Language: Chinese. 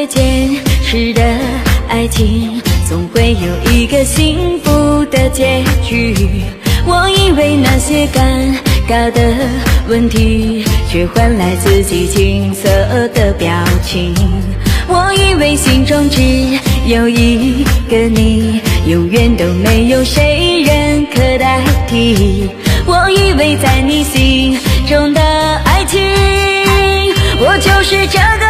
越坚实的爱情，总会有一个幸福的结局。我以为那些尴尬的问题，却换来自己青涩的表情。我以为心中只有一个你，永远都没有谁人可代替。我以为在你心中的爱情，我就是这个